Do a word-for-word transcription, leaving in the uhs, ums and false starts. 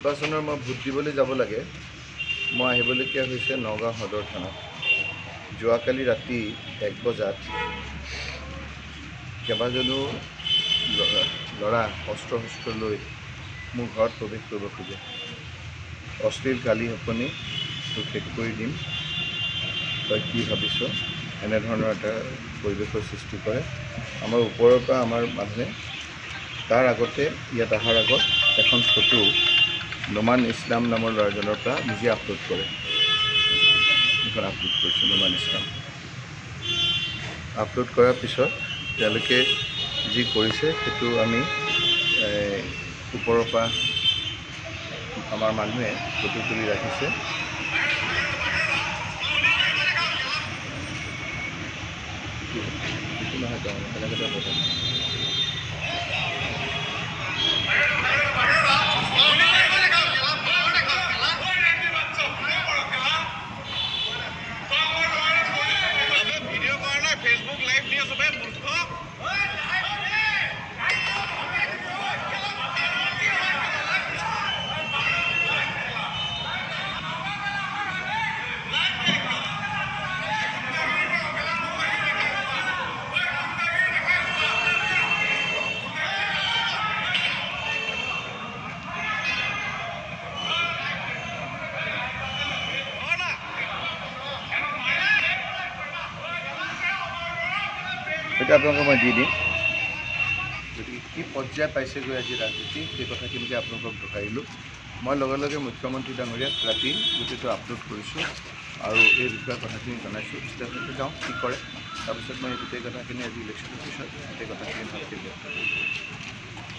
নিৰ্বাচনৰ মই ভোট দিবলৈ যাব লাগে। মই আহিবলগীয়া হৈছে নগাঁও সদৰ থানাত। যোৱাকালি ৰাতি এক বজাত কেইবাজনো ল'ৰা অস্ত্ৰ শস্ত্ৰ লৈ মোৰ ঘৰত প্ৰৱেশ কৰিব খোজে। অশ্লীল গালি শপনি তোক শেষ কৰি দিম, তই কি ভাবিছ, এনেধৰণৰ এটা পৰিৱেশৰ সৃষ্টি কৰে। আমাৰ ওপৰৰ পৰা আমাৰ মানুহে তাৰ আগতে ইয়াত অহাৰ আগত এখন ফটো নোমান ইছলাম নামৰ ল'ৰাজনৰ পৰা নিজে আপলোড কৰে। এখন আপলোড কৰিছে নোমান ইছলাম। আপলোড কৰাৰ পিছত তেওঁলোকে যি কৰিছে সেইটো আমি ওপৰৰ পৰা আমাৰ মানুহে ফটো তুলি ৰাখিছে। নহয় তেনেকৈ Facebook live দিয়ে সবে মূৰ্খ এটা আপোনালোকক মই দি দিম। গতিকে কি পৰ্যায় পাইছেগৈ আজি ৰাজনীতি, সেই কথাখিনিকে আপোনালোকক দোহাৰিলোঁ। মই লগে লগে মুখ্যমন্ত্ৰী ডাঙৰীয়াক ৰাতি গোটেইটো আপলোড কৰিছোঁ আৰু এই বিষয়ে কথাখিনি জনাইছোঁ। তেওঁলোকে যাওঁ কি কৰে, তাৰপিছত মই গোটেই কথাখিনি আজি ইলেকশ্যনৰ পিছত গোটেই কথাখিনি ভালকৈ দিওঁ।